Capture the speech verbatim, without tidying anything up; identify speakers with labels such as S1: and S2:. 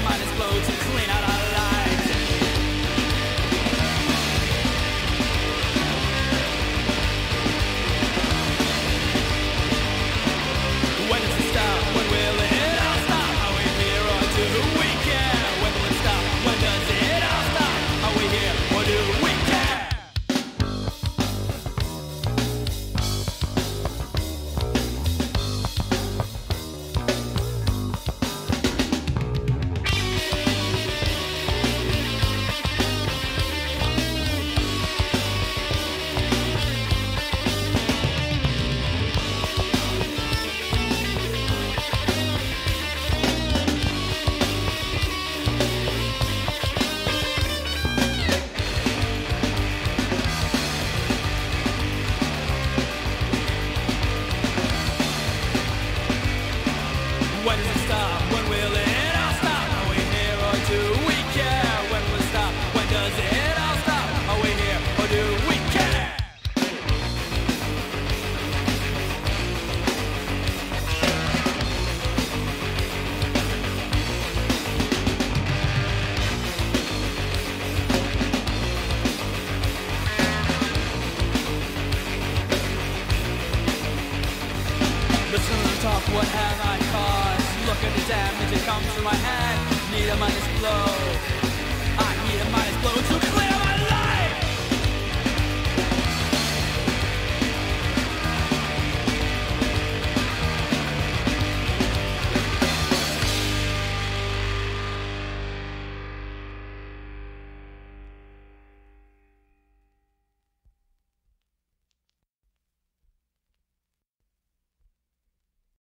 S1: mind explode to clean out our lives. When does it stop? When will it all stop? Are we here or do we care? When will it stop? When does it all stop? Are we here or do we care? When does it stop? When will it all stop? Are we here or do we care? When will it stop? When does it all stop? Are we here or do we care? Listen to the talk, what have I caused? Look at the damage that comes to my head. Need a minus blow. I need a minus blow to